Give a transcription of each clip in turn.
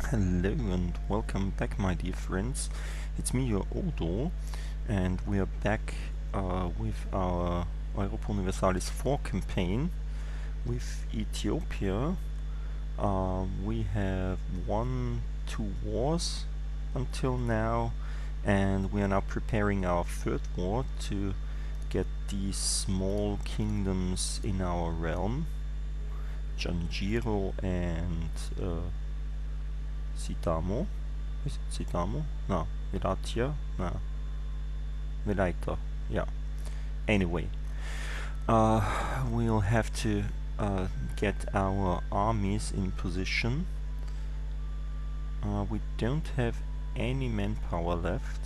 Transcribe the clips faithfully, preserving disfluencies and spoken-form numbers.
Hello and welcome back, my dear friends. It's me, your Odo, and we are back uh, with our Europa Universalis four campaign with Ethiopia. Uh, we have won two wars until now, and we are now preparing our third war to get these small kingdoms in our realm, Junjira and uh, Sidamo. Is it Sidamo? No. Weleyta? No. Weleyta. Yeah. Anyway, uh, we'll have to uh, get our armies in position. Uh, we don't have any manpower left.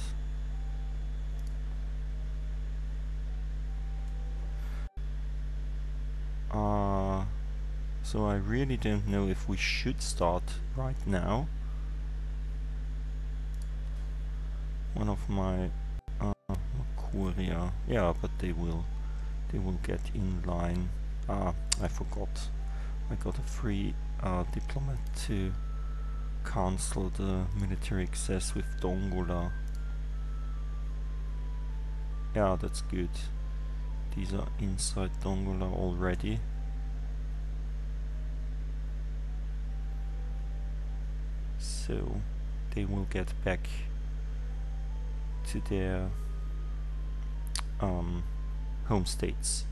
Uh, so I really don't know if we should start right now. One of my uh, Korea, yeah, but they will, they will get in line. Ah, I forgot. I got a free uh, diplomat to cancel the military access with Dongola. Yeah, that's good. These are inside Dongola already. So they will get back to their um, home states.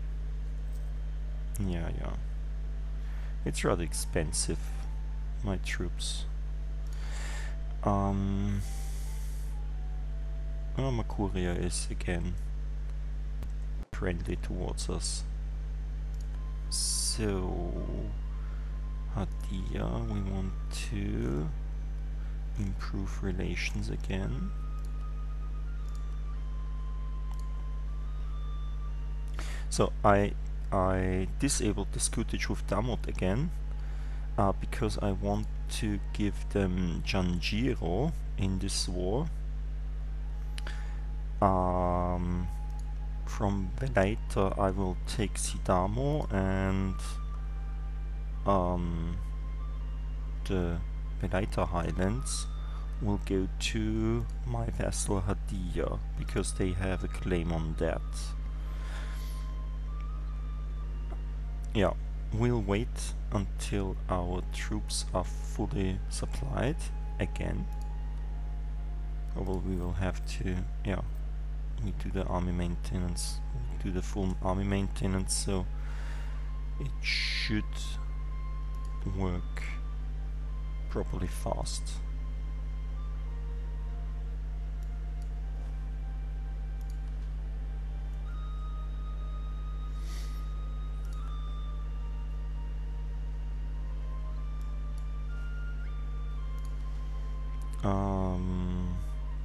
Yeah, yeah. It's rather expensive, my troops. Um, oh, Makuria is again friendly towards us. So, Hadia, we want to improve relations again. So I I disabled the scutage with Damot again uh, because I want to give them Junjira in this war. Um, from Weleyta I will take Sidamo, and um, the Weleyta Highlands will go to my vassal Hadia because they have a claim on that. Yeah, we'll wait until our troops are fully supplied again. Probably we will have to, yeah, we do the army maintenance, we do the full army maintenance, so it should work properly fast. Um,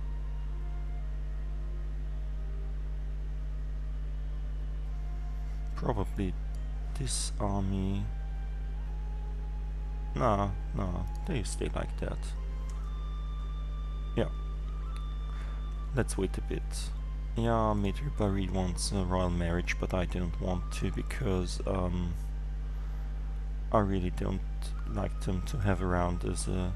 probably this army. Nah, nah, they stay like that. Yeah. Let's wait a bit. Yeah, Matri Bari wants a royal marriage, but I don't want to because um, I really don't like them to have around as a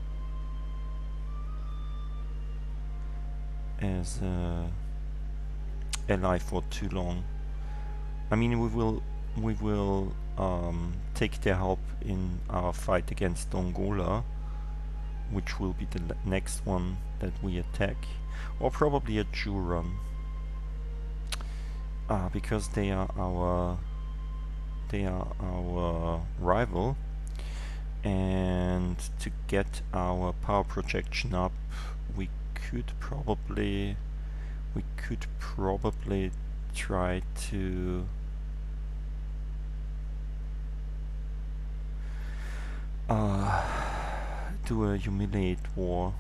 as a ally for too long. I mean, we will we will um, take their help in our fight against Dongola, which will be the next one that we attack, or probably a Juran, uh, because they are our they are our rival, and to get our power projection up, we could probably we could probably try to uh, do a humiliate war.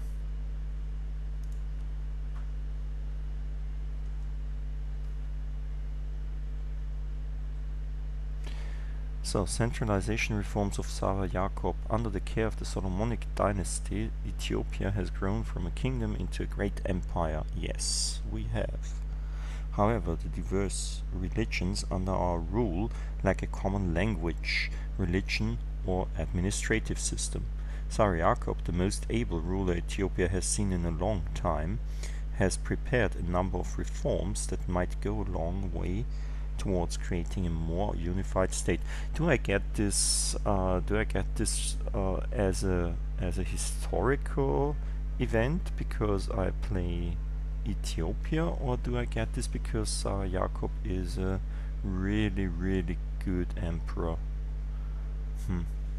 So, centralization reforms of Sarah Jacob. Under the care of the Solomonic dynasty, Ethiopia has grown from a kingdom into a great empire. Yes, we have. However, the diverse religions under our rule lack a common language, religion, or administrative system. Tsar Jacob, the most able ruler Ethiopia has seen in a long time, has prepared a number of reforms that might go a long way towards creating a more unified state. Do I get this? Uh, do I get this uh, as a as a historical event because I play Ethiopia, or do I get this because Tsar Jacob is a really really good emperor? Hmm.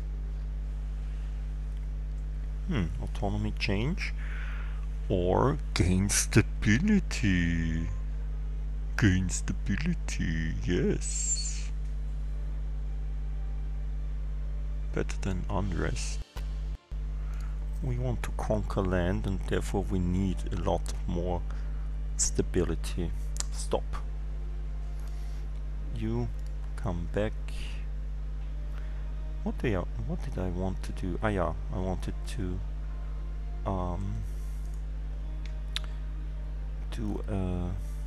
Hmm. Autonomy change or gain stability? Gain stability, yes. Better than unrest. We want to conquer land and therefore we need a lot more stability. Stop. You come back. What did I, what did I want to do? Ah yeah, I wanted to um do uh,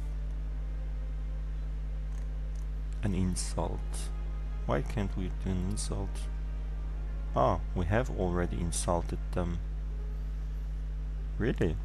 an insult. Why can't we do an insult? Ah, we have already insulted them. Really?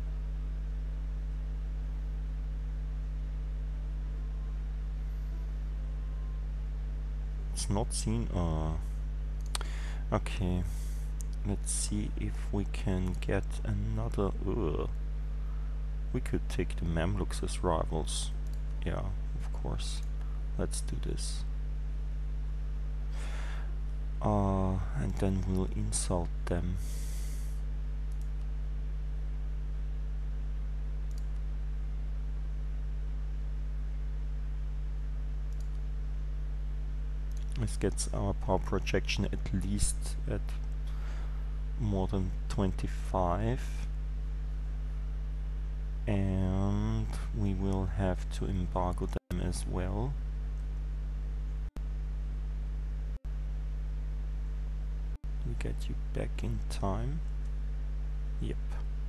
It's not seen. Uh, okay. Let's see if we can get another. Ugh. We could take the Mamluks as rivals. Yeah, of course. Let's do this. Uh, and then we'll insult them. This gets our power projection at least at more than twenty-five. And we will have to embargo them as well. We get you back in time. Yep.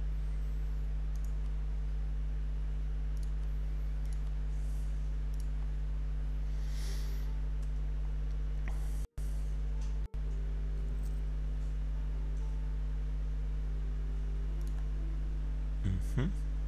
Mm-hmm.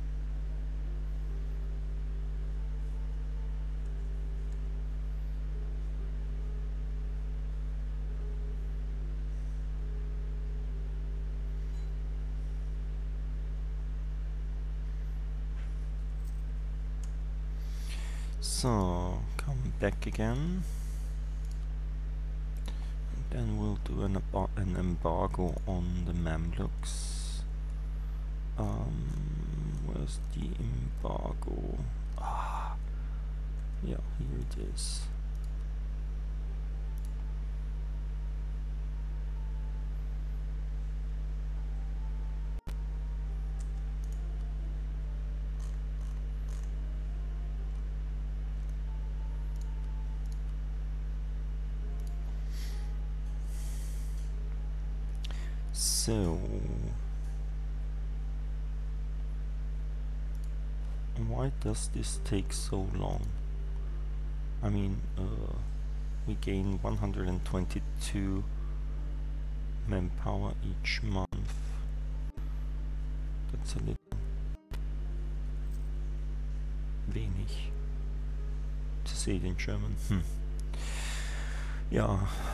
So, come back again. And then we'll do an, an embargo on the Mamluks. Um, where's the embargo? Ah, yeah, here it is. So, why does this take so long? I mean, uh, we gain one hundred twenty-two manpower each month. That's a little wenig, to say it in German. Hm. Yeah,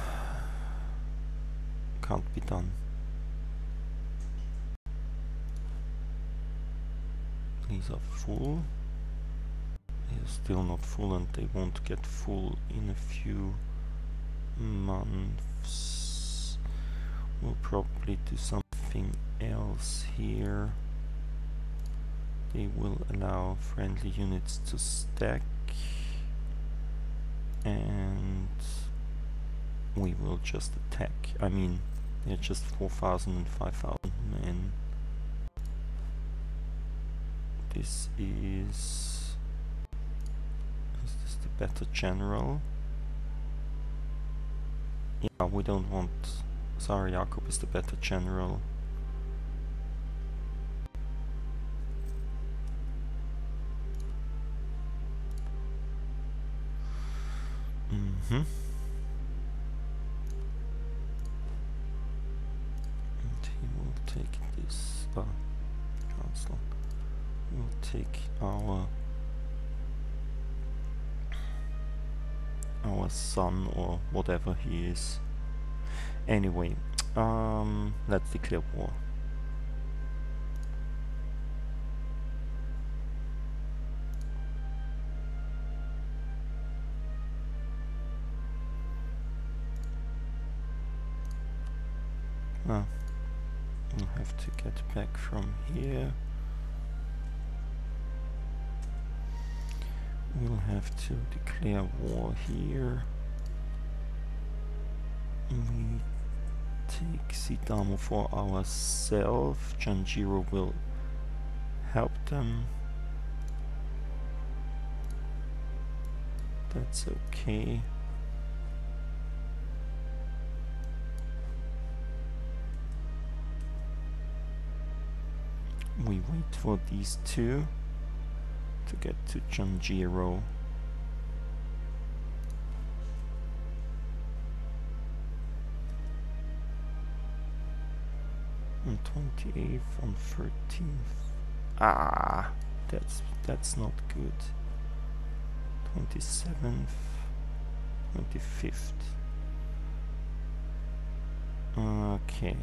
can't be done. These are full. They are still not full and they won't get full in a few months. We'll probably do something else here. They will allow friendly units to stack and we will just attack. I mean, they're just four thousand and five thousand men. This is... Is this the better general? Yeah, we don't want... Tsar Jacob is the better general. Mm-hmm. take this, uh, cancel. We'll take our our son or whatever he is. Anyway, um, let's declare war. Ah, we'll have to get back from here. We'll have to declare war here. We take Sidamo for ourselves. Junjira will help them. That's okay. We wait for these two to get to Junjira. On twenty-eighth, on thirteenth. Ah, that's that's not good. twenty-seventh, twenty-fifth. Okay.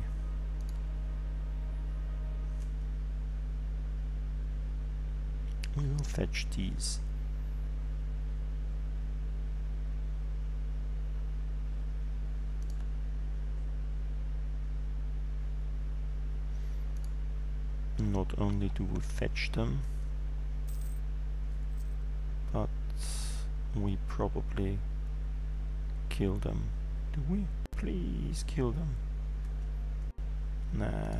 We will fetch these. Not only do we fetch them, but we probably kill them. Do we? Please kill them. Nah.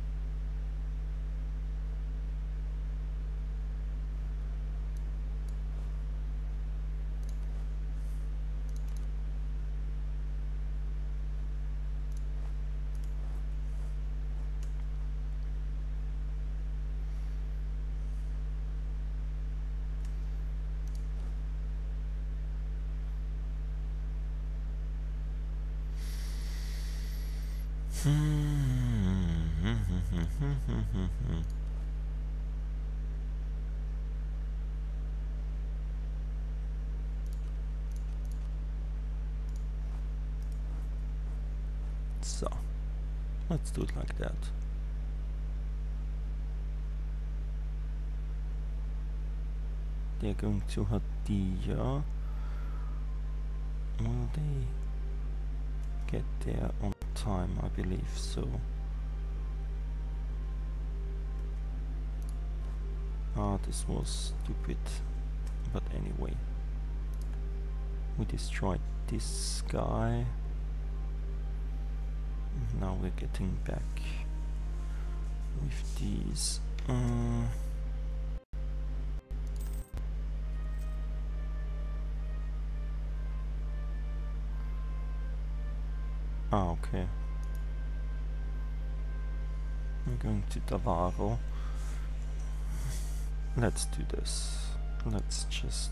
So, let's do it like that. They're going to Hadia. Will they get there on time? I believe so. Ah, this was stupid. But anyway. We destroyed this guy. Now we're getting back with these. Uh, ah, okay. I'm going to Davaro. Let's do this. Let's just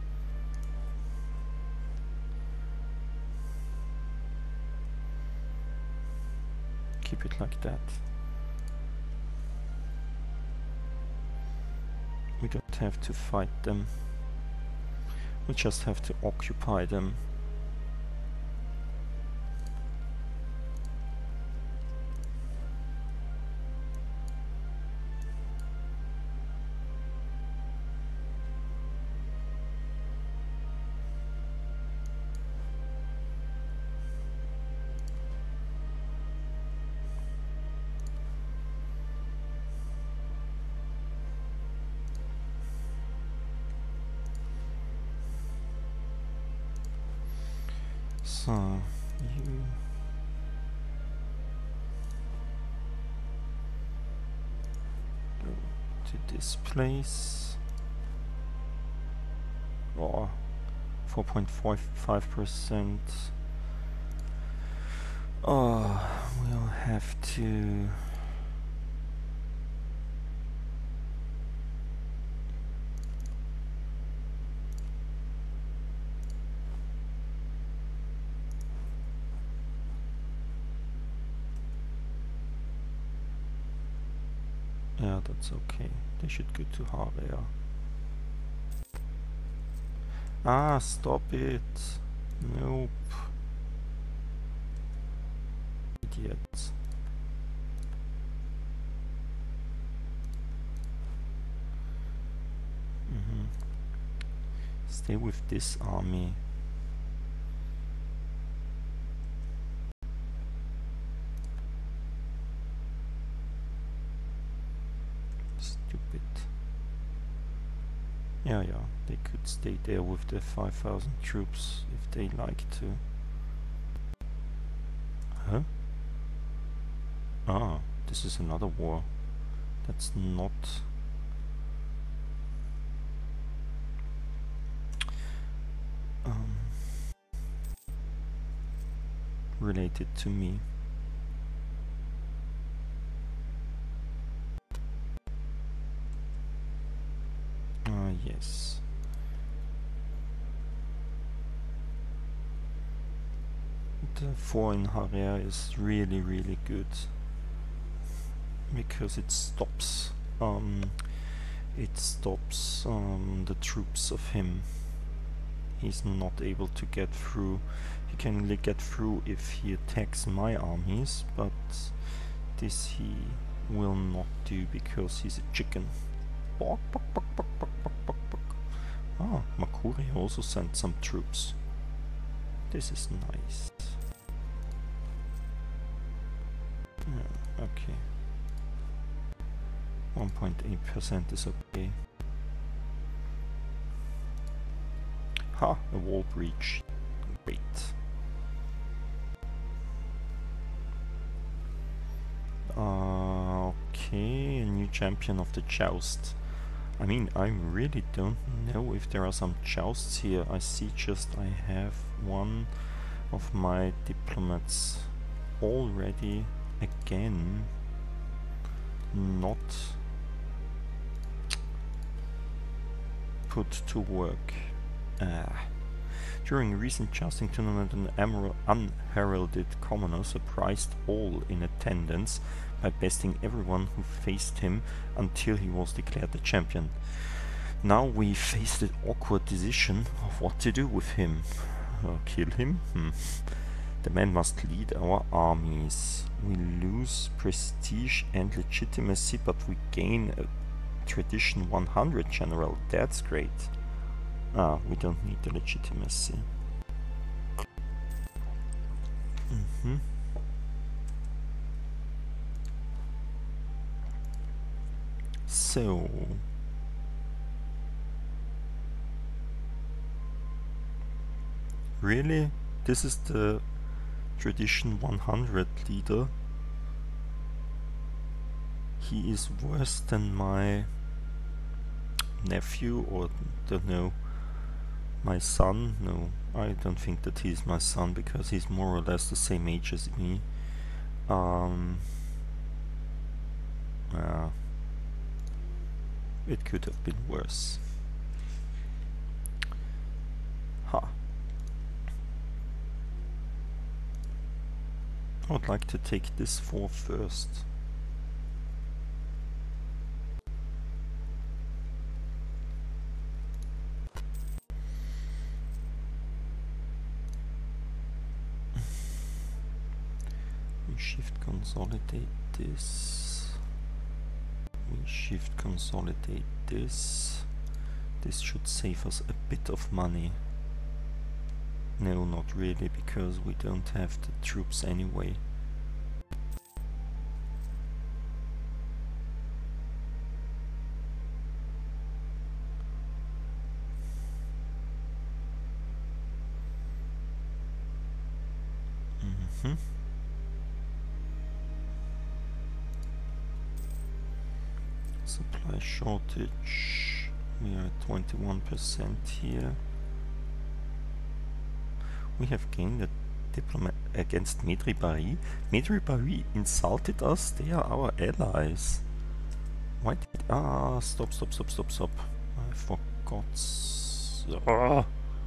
keep it like that. We don't have to fight them. We just have to occupy them. So, you go to this place. Oh, four point five percent. Oh, we'll have to Yeah, that's okay. They should go to Harea. Ah, stop it. Nope. Idiots. Mm-hmm. Stay with this army. Stupid. Yeah, yeah, they could stay there with the five thousand troops if they like to. Huh? Ah, this is another war. That's not... Um, related to me. Ah, yes. The four in Harea is really, really good. Because it stops... Um, it stops um, the troops of him. He's not able to get through. He can only get through if he attacks my armies, but this he will not do because he's a chicken. Bok, bok, bok, bok, bok, bok, bok, bok. Ah, Makuri also sent some troops. This is nice. Yeah, okay. one point eight percent is okay. Ha! A wall breach. Great. Uh, okay, a new champion of the joust. I mean, I really don't know if there are some jousts here. I see just I have one of my diplomats already again not put to work. Ah. During a recent jousting tournament, an unheralded commoner surprised all in attendance by besting everyone who faced him until he was declared the champion. Now we face the awkward decision of what to do with him. Uh, kill him? Hmm. The man must lead our armies. We lose prestige and legitimacy, but we gain a tradition one hundred general. That's great. Ah, we don't need the legitimacy. Mm-hmm. So... Really? This is the tradition one hundred leader? He is worse than my nephew, or don't know, my son? No, I don't think that he's my son because he's more or less the same age as me. Um, uh, it could have been worse. Ha. I would like to take this four first. We shift consolidate this. We shift consolidate this. This should save us a bit of money. No, not really, because we don't have the troops anyway. Mm-hmm. Supply shortage. We are at twenty-one percent here. We have gained a diplomat against Medribari. Medribari insulted us. They are our allies. Why did... Ah, stop, stop, stop, stop, stop. I forgot. Ah.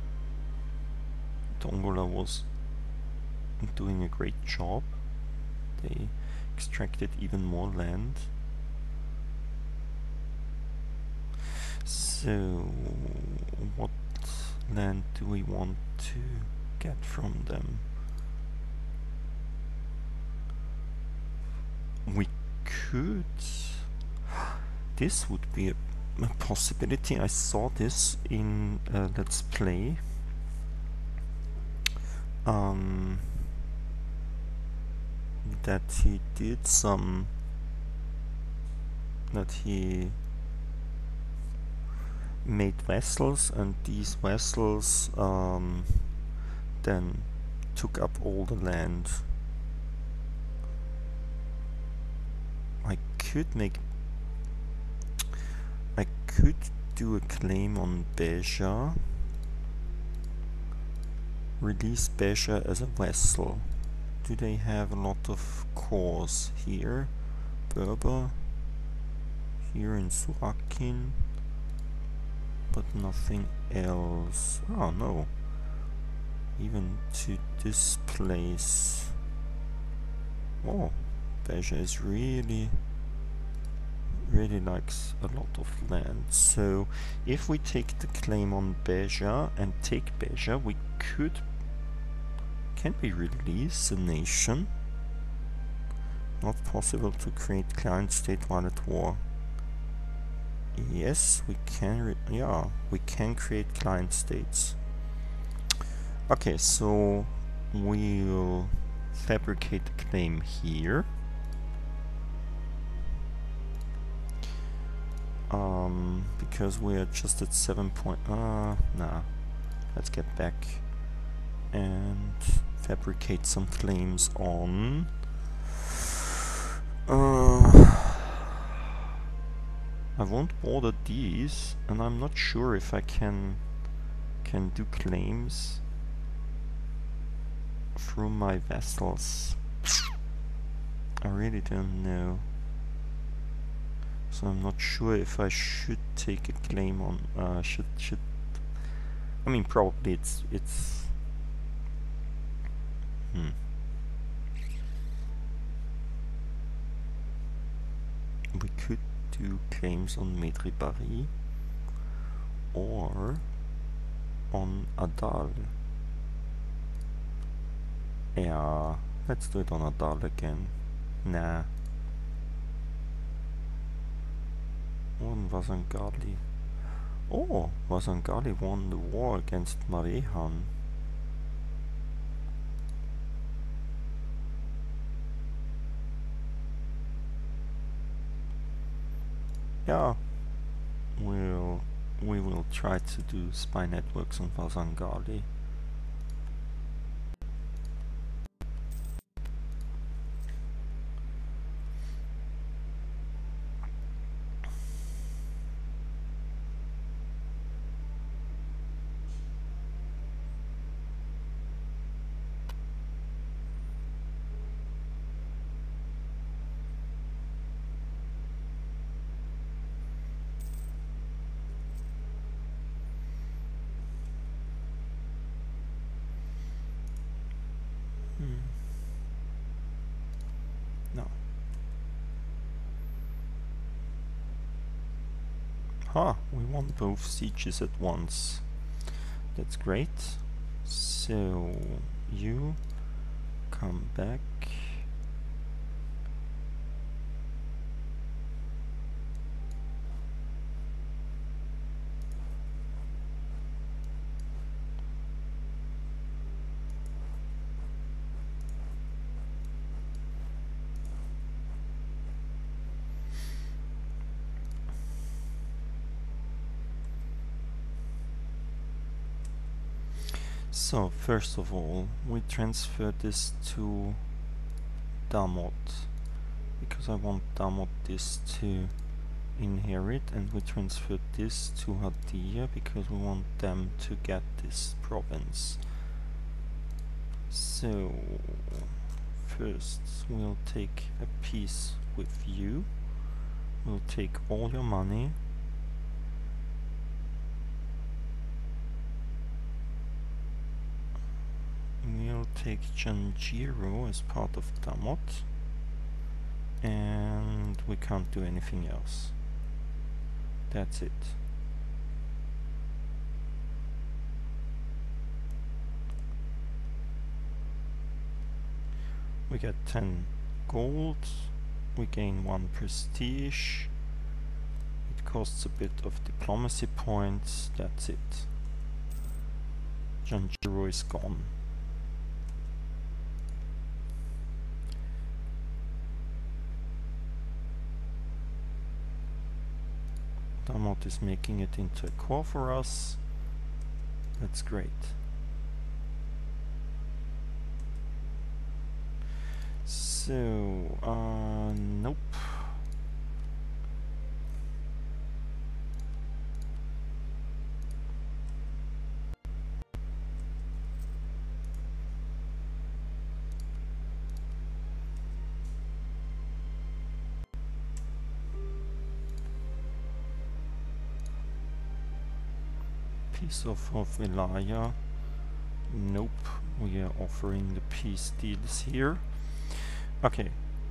Dongola was doing a great job. They extracted even more land. So, what land do we want to get from them? We could... This would be a, a possibility. I saw this in uh, Let's Play. Um, that he did some... That he made vessels, and these vessels um, then took up all the land. I could make... I could do a claim on Beja. Release Beja as a vessel. Do they have a lot of cores here? Berber. Here in Surakin. But nothing else. Oh no. Even to this place. Oh, Beja is really, really likes a lot of land. So if we take the claim on Beja and take Beja, we could... Can we release a nation? Not possible to create client state while at war. Yes, we can, re yeah, we can create client states. Okay, so we'll fabricate a claim here. Um, because we're just at seven point, uh, nah, let's get back and fabricate some claims on, uh, I won't border these, and I'm not sure if I can can do claims through my vessels. I really don't know. So I'm not sure if I should take a claim on uh should should I mean probably it's it's hmm. We could do claims on Medribari or on Adal. Yeah, let's do it on Adal again. Nah. On Vasangali. Oh, Vasangali won the war against Marehan. Yeah, we'll we will try to do spy networks on Vasangali. Ah, we won both sieges at once. That's great. So you come back. So first of all, we transfer this to Damot, because I want Damot this to inherit, and we transfer this to Hadia because we want them to get this province. So first we'll take a peace with you, we'll take all your money. We'll take Junjira as part of Damot, and we can't do anything else. That's it. We get ten gold, we gain one prestige, it costs a bit of diplomacy points, that's it. Junjira is gone. Damot is making it into a core for us. That's great. So, uh, nope. Peace of, of Weleyta. Nope, we are offering the peace deals here. Okay.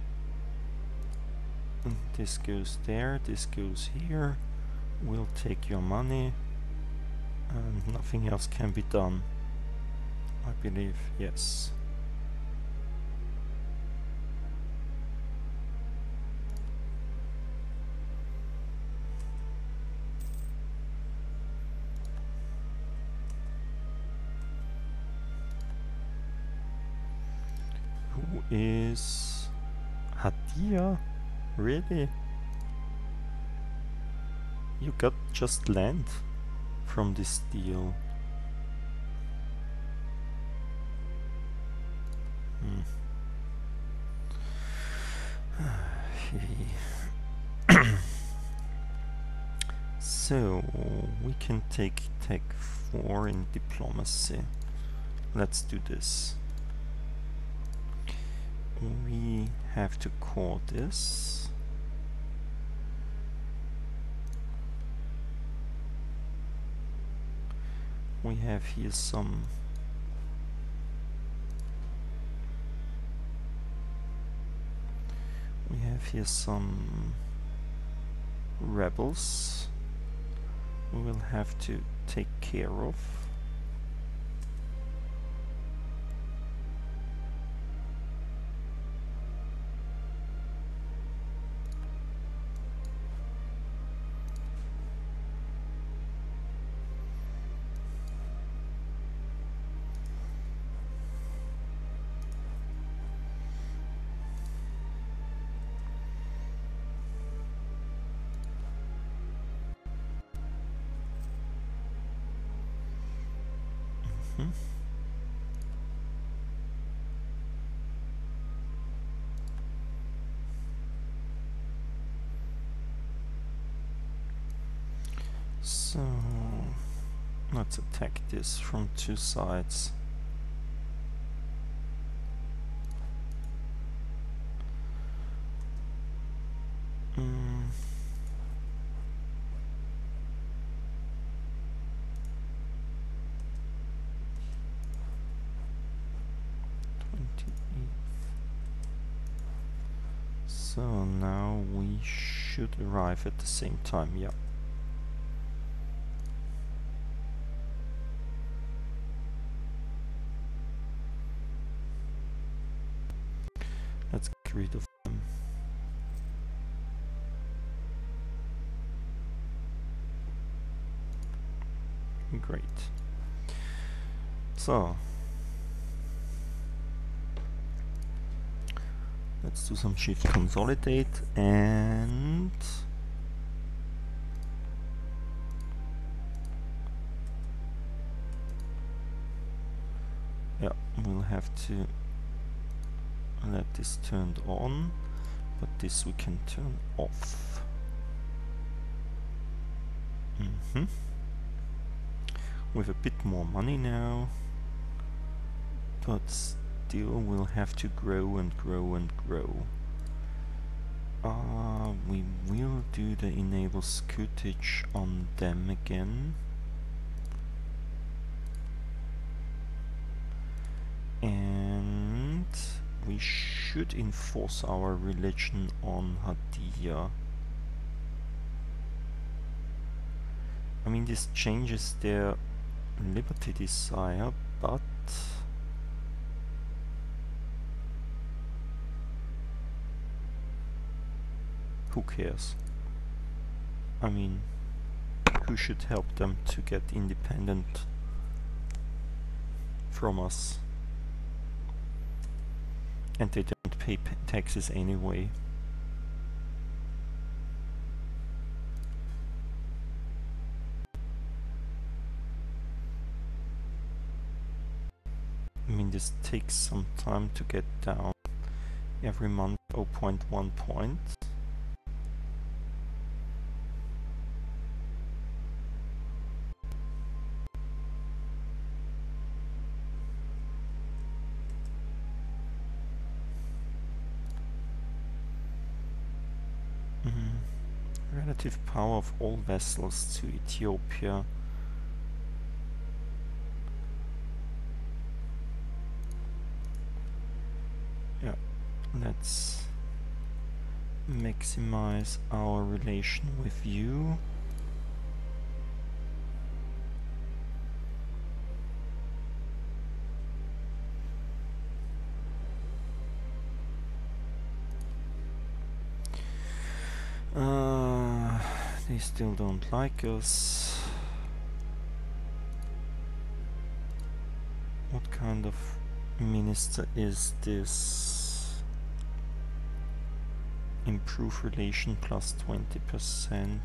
And this goes there, this goes here. We'll take your money. And nothing else can be done. I believe, yes. Who is Hadia? Really? You got just land from this deal. Hmm. So we can take tech four in diplomacy. Let's do this. We have to call this. We have here some we have here some rebels we will have to take care of. Hmm. So let's attack this from two sides. Mm. So now we should arrive at the same time, yeah. Let's get rid of them. Great. So let's do some shift consolidate and yeah, we'll have to let this turned on, but this we can turn off. Mm-hmm. With a bit more money now, but still we'll have to grow and grow and grow. Uh, we will do the enable scutage on them again. And we should enforce our religion on Hadia. I mean, this changes their liberty desire, but who cares? I mean, who should help them to get independent from us? And they don't pay p taxes anyway. I mean, this takes some time to get down. Every month zero point one points. Mm-hmm. Relative power of all vessels to Ethiopia. Yeah, let's maximize our relation with you. Uh, they still don't like us. What kind of minister is this? Improve relation plus twenty percent.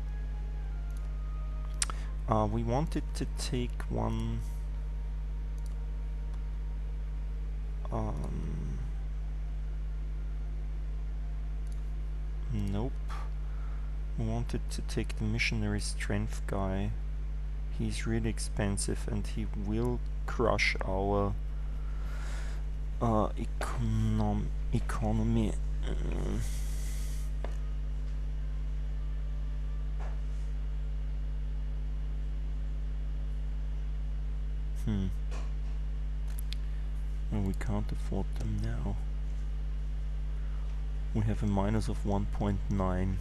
Uh, we wanted to take one um, nope. We wanted to take the missionary strength guy. He's really expensive and he will crush our uh, econom economy. Uh, hmm. Well, we can't afford them now. We have a minus of one point nine.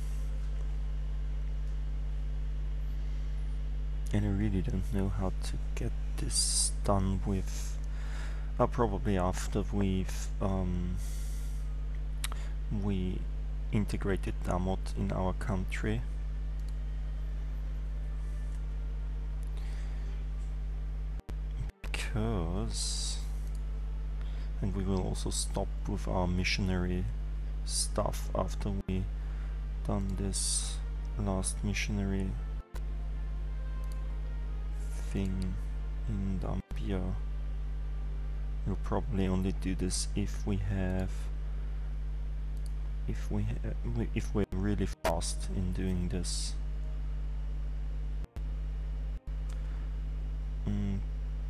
And I really don't know how to get this done with, uh, probably after we've um, we integrated Damot in our country. Because, and we will also stop with our missionary stuff after we done this last missionary thing in Zambia. We'll probably only do this if we have if we, ha we if we're really fast in doing this. Mm.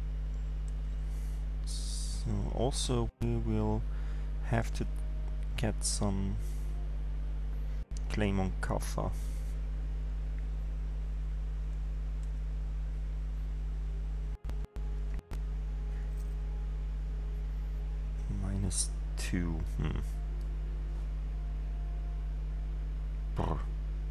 So also we will have to get some claim on Kaffa. Minus two. Hmm. Brr.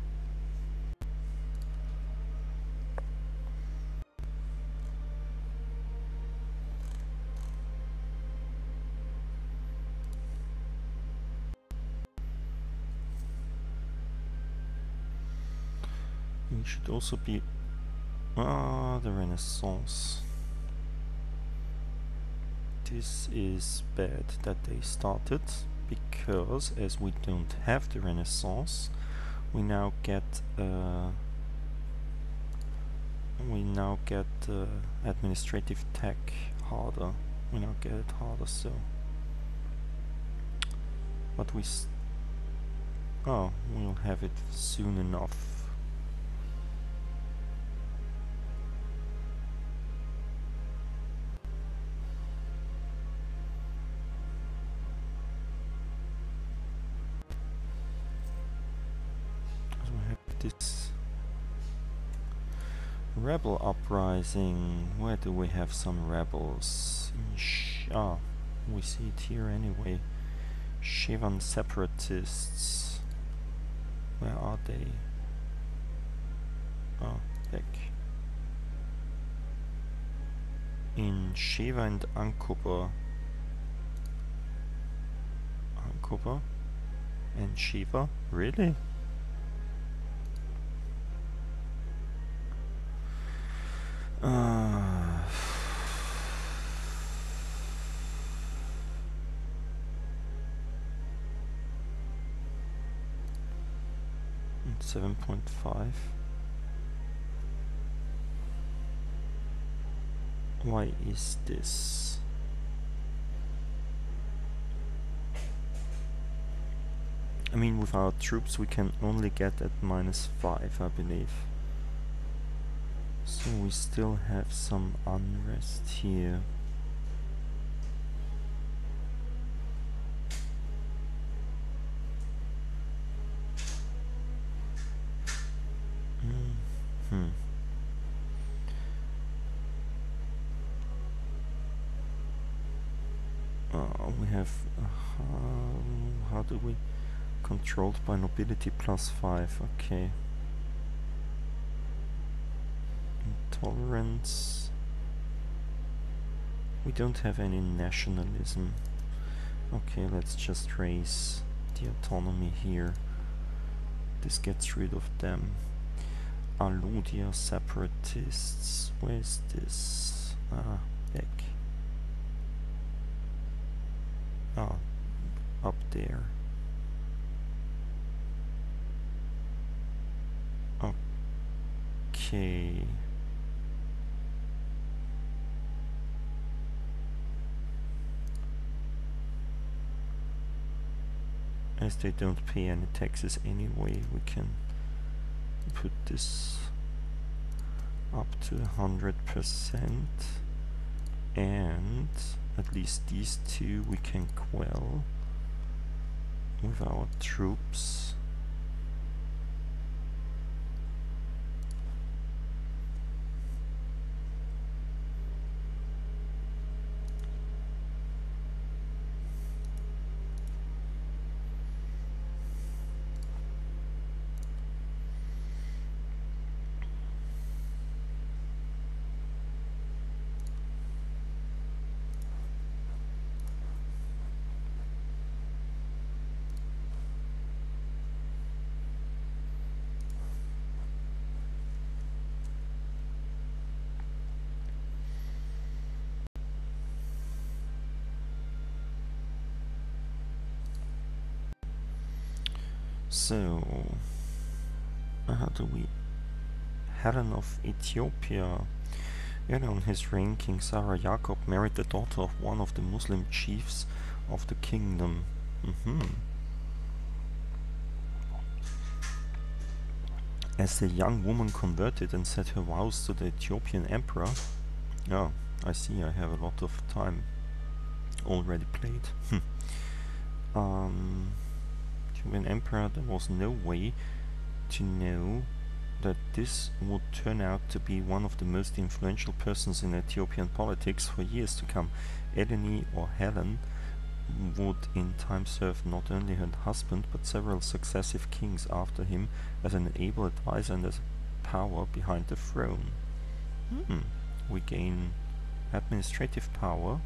We should also be ah the Renaissance. This is bad that they started, because as we don't have the Renaissance, we now get uh, we now get uh, administrative tech harder. We now get it harder. So, but we s oh we'll have it soon enough. This rebel uprising. Where do we have some rebels? In Sh ah, we see it here anyway. Shivan separatists. Where are they? Oh, heck. In Shiva and Ankoba. Ankoba and Shiva? Really? seven point five. Why is this? I mean, with our troops we can only get at minus five, I believe. So we still have some unrest here. Mm-hmm. Uh, we have uh, how, how do we controlled by nobility plus five? Okay. Intolerance. We don't have any nationalism. Okay, let's just raise the autonomy here. This gets rid of them. Alodia separatists. Where's this? Ah, back. Ah, up there. Okay. As they don't pay any taxes anyway, we can put this up to one hundred percent, and at least these two we can quell with our troops. So, how do we... Helen of Ethiopia. Early on his reign, King Sarah Jacob married the daughter of one of the Muslim chiefs of the kingdom. Mm-hmm. As the young woman converted and said her vows to the Ethiopian emperor... Oh, I see, I have a lot of time already played. um... An emperor, there was no way to know that this would turn out to be one of the most influential persons in Ethiopian politics for years to come. Eleni, or Helen, would in time serve not only her husband but several successive kings after him as an able advisor and as power behind the throne. Hmm. We gain administrative power.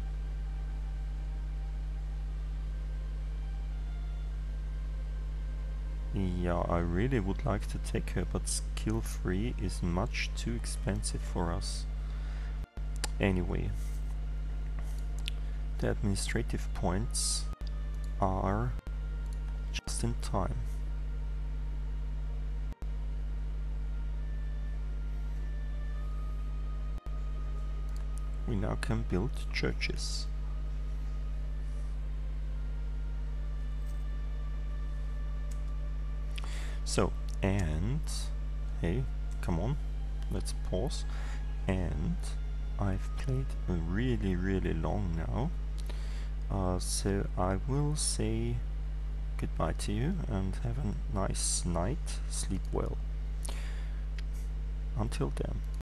Yeah, I really would like to take her, but skill three is much too expensive for us. Anyway, the administrative points are just in time. We now can build churches. So, and, hey, come on, let's pause. And I've played really, really long now. Uh, so I will say goodbye to you and have a nice night. Sleep well. Until then.